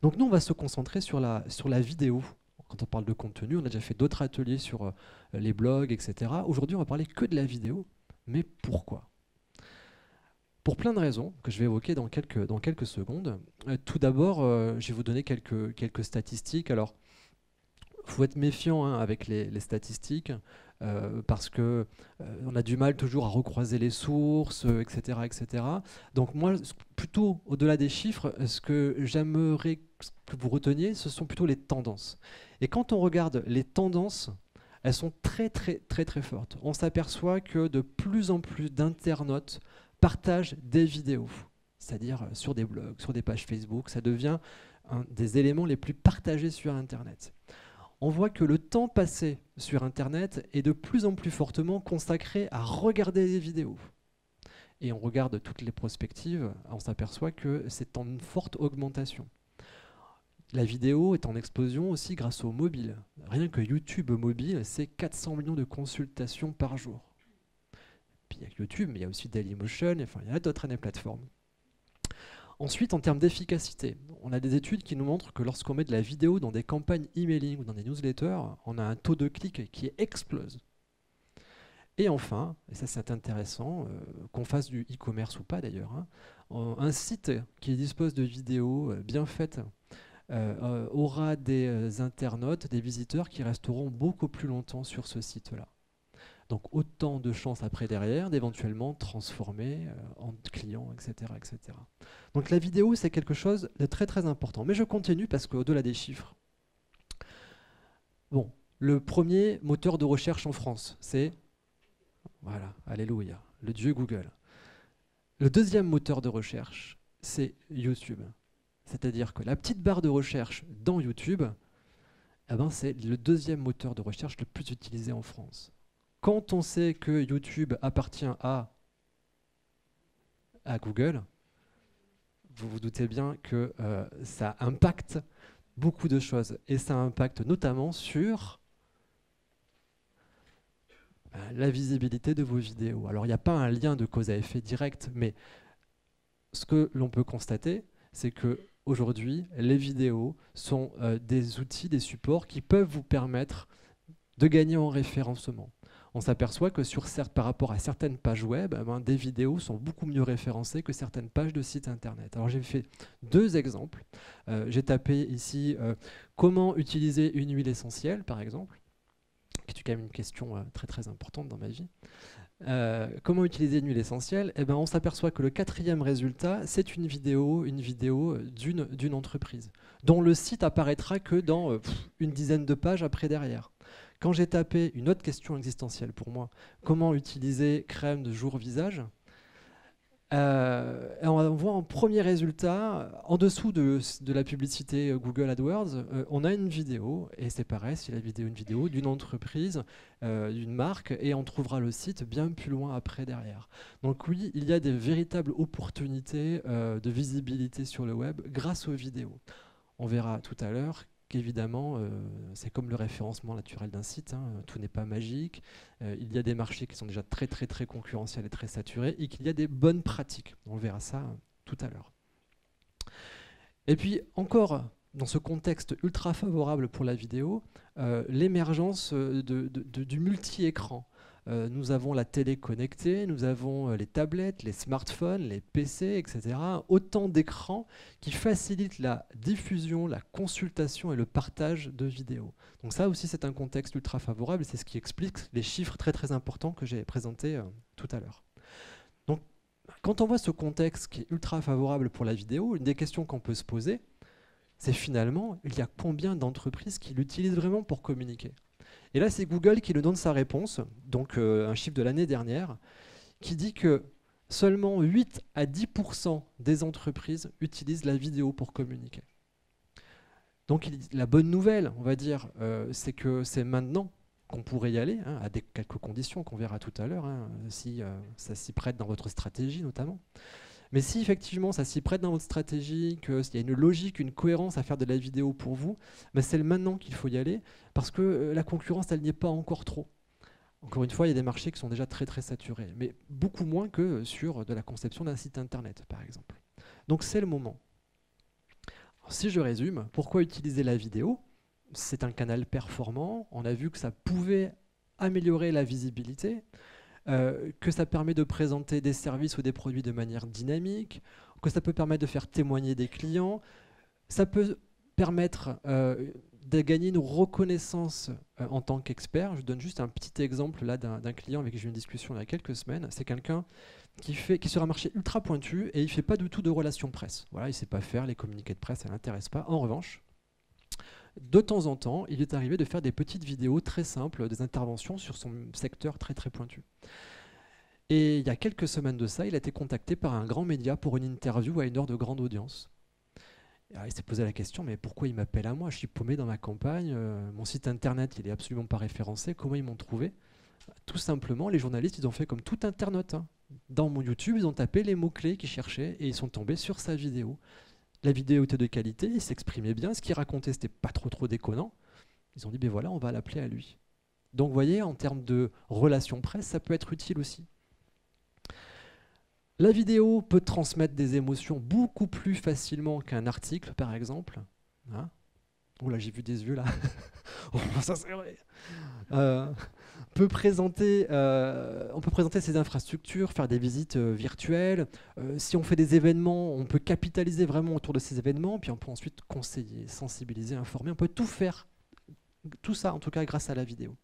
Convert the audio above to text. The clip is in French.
Donc nous, on va se concentrer sur la vidéo. Quand on parle de contenu, on a déjà fait d'autres ateliers sur les blogs, etc. Aujourd'hui, on va parler que de la vidéo. Mais pourquoi? Pour plein de raisons que je vais évoquer dans quelques secondes. Tout d'abord, je vais vous donner quelques statistiques. Alors, il faut être méfiant avec les statistiques parce que on a du mal toujours à recroiser les sources, etc., etc. Donc moi, plutôt au-delà des chiffres, ce que j'aimerais que vous reteniez, ce sont plutôt les tendances. Et quand on regarde les tendances, elles sont très très très très fortes. On s'aperçoit que de plus en plus d'internautes partagent des vidéos, c'est-à-dire sur des blogs, sur des pages Facebook. Ça devient un des éléments les plus partagés sur Internet. On voit que le temps passé sur Internet est de plus en plus fortement consacré à regarder des vidéos. Et on regarde toutes les prospectives, on s'aperçoit que c'est en une forte augmentation. La vidéo est en explosion aussi grâce au mobile. Rien que YouTube mobile, c'est 400 millions de consultations par jour. Puis il y a YouTube, mais il y a aussi Dailymotion, enfin il y a d'autres plateformes. Ensuite, en termes d'efficacité, on a des études qui nous montrent que lorsqu'on met de la vidéo dans des campagnes emailing ou dans des newsletters, on a un taux de clic qui explose. Et enfin, et ça c'est intéressant, qu'on fasse du e-commerce ou pas d'ailleurs, un site qui dispose de vidéos bien faites aura des internautes, des visiteurs qui resteront beaucoup plus longtemps sur ce site-là. Donc autant de chances après derrière d'éventuellement transformer en client, etc., etc. Donc la vidéo, c'est quelque chose de très très important. Mais je continue parce qu'au-delà des chiffres, bon, le premier moteur de recherche en France, c'est, voilà, alléluia, le dieu Google. Le deuxième moteur de recherche, c'est YouTube. C'est-à-dire que la petite barre de recherche dans YouTube, eh ben, c'est le deuxième moteur de recherche le plus utilisé en France. Quand on sait que YouTube appartient à Google, vous vous doutez bien que ça impacte beaucoup de choses. Et ça impacte notamment sur la visibilité de vos vidéos. Alors, il n'y a pas un lien de cause à effet direct, mais ce que l'on peut constater, c'est que aujourd'hui, les vidéos sont des outils, des supports qui peuvent vous permettre de gagner en référencement. On s'aperçoit que par rapport à certaines pages web, des vidéos sont beaucoup mieux référencées que certaines pages de sites internet. Alors j'ai fait deux exemples. J'ai tapé ici comment utiliser une huile essentielle, par exemple, qui est quand même une question très très importante dans ma vie. Comment utiliser une huile essentielle? On s'aperçoit que le quatrième résultat, c'est une vidéo d'une entreprise, dont le site apparaîtra que dans une dizaine de pages après derrière. Quand j'ai tapé une autre question existentielle pour moi, comment utiliser crème de jour-visage, on voit en premier résultat, en dessous de la publicité Google AdWords, on a une vidéo, et c'est pareil, c'est une vidéo d'une entreprise, d'une marque, et on trouvera le site bien plus loin après derrière. Donc oui, il y a des véritables opportunités de visibilité sur le web grâce aux vidéos. On verra tout à l'heure qu'évidemment, c'est comme le référencement naturel d'un site, tout n'est pas magique. Il y a des marchés qui sont déjà très très très concurrentiels et très saturés, et qu'il y a des bonnes pratiques. On verra ça tout à l'heure. Et puis encore, dans ce contexte ultra favorable pour la vidéo, l'émergence du multi-écran. Nous avons la télé connectée, nous avons les tablettes, les smartphones, les PC, etc. Autant d'écrans qui facilitent la diffusion, la consultation et le partage de vidéos. Donc ça aussi, c'est un contexte ultra favorable et c'est ce qui explique les chiffres très très importants que j'ai présentés tout à l'heure. Donc, quand on voit ce contexte qui est ultra favorable pour la vidéo, une des questions qu'on peut se poser, c'est finalement, il y a combien d'entreprises qui l'utilisent vraiment pour communiquer? Et là, c'est Google qui nous donne sa réponse, donc un chiffre de l'année dernière, qui dit que seulement 8 à 10% des entreprises utilisent la vidéo pour communiquer. Donc la bonne nouvelle, on va dire, c'est que c'est maintenant qu'on pourrait y aller, à quelques conditions qu'on verra tout à l'heure, si ça s'y prête dans votre stratégie notamment. Mais si effectivement ça s'y prête dans votre stratégie, qu'il y a une logique, une cohérence à faire de la vidéo pour vous, c'est maintenant qu'il faut y aller, parce que la concurrence, elle n'y est pas encore trop. Encore une fois, il y a des marchés qui sont déjà très très saturés, mais beaucoup moins que sur de la conception d'un site internet, par exemple. Donc c'est le moment. si je résume, pourquoi utiliser la vidéo? C'est un canal performant, on a vu que ça pouvait améliorer la visibilité, que ça permet de présenter des services ou des produits de manière dynamique, que ça peut permettre de faire témoigner des clients, ça peut permettre de gagner une reconnaissance en tant qu'expert. Je donne juste un petit exemple là d'un client avec qui j'ai eu une discussion il y a quelques semaqui c'est quelqu'un qui est sur un marché ultra pointu et il ne fait pas du tout de relations presse. Voilà, il ne sait pas faire, les communiqués de presse, ça ne l'intéresse pas. En revanche, de temps en temps, il est arrivé de faire des petites vidéos très simples, des interventions sur son secteur très très pointu. Et il y a quelques semaines de ça, il a été contacté par un grand média pour une interview à une heure de grande audience. Alors, il s'est posé la question, mais pourquoi il m'appelle à moi? Je suis paumé dans ma campagne, mon site internet il est absolument pas référencé, comment ils m'ont trouvé? Tout simplement, les journalistes ils ont fait comme tout internaute, hein. Dans mon YouTube, ils ont tapé les mots-clés qu'ils cherchaient et ils sont tombés sur sa vidéo. La vidéo était de qualité, il s'exprimait bien, ce qu'il racontait c'était pas trop déconnant. Ils ont dit, ben voilà, on va l'appeler à lui. Donc vous voyez, en termes de relations presse, ça peut être utile aussi. La vidéo peut transmettre des émotions beaucoup plus facilement qu'un article, par exemple. Hein? Oh là, j'ai vu des yeux là. Oh, ça c'est vrai. On peut présenter ces infrastructures, faire des visites virtuelles. Si on fait des événements, on peut capitaliser vraiment autour de ces événements, puis on peut ensuite conseiller, sensibiliser, informer. On peut tout faire, tout ça en tout cas grâce à la vidéo.